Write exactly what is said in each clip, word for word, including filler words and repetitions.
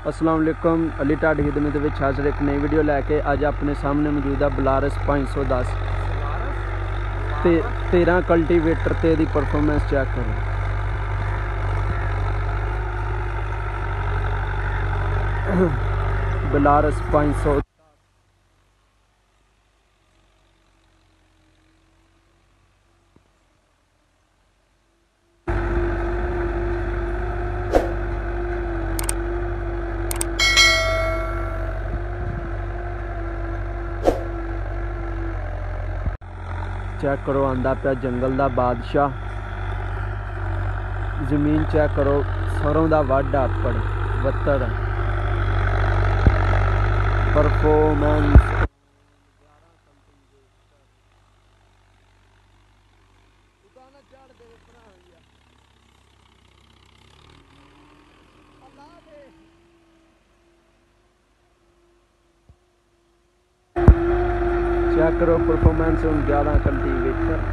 अस्सलाम वालेकुम, अली टाड खिदमत में हाजिर एक नई वीडियो लैके अज अपने सामने मौजूद है बलारस पाँच सौ दस ते तेरह कल्टीवेटर ते दी परफॉर्मेंस चेक करो। बलारस पाँच सौ चेक करो, आंदा पिया जंगल दा बादशाह। जमीन चेक करो, सरों दा वड अपड़ वत्तड़ परफॉर्मेंस। चेक करो परफॉर्मेंस उन ग्यारह कल्टीवेटर।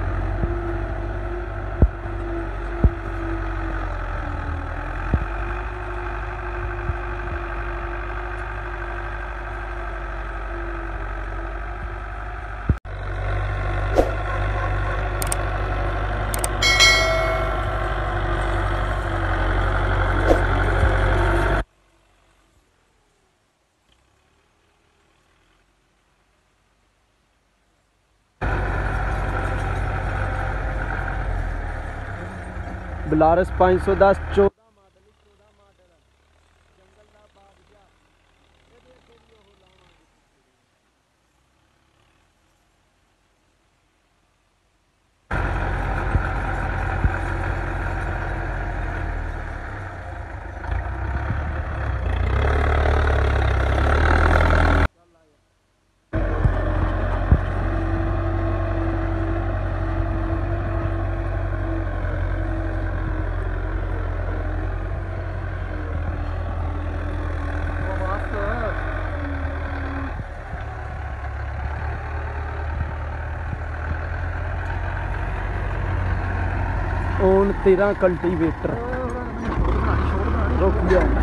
बलारस पाँच सौ दस चौदह मॉडल चौदह मॉडल जंगल दा बादशाह। ओन तेरह कल्टीवेटर रुक गया।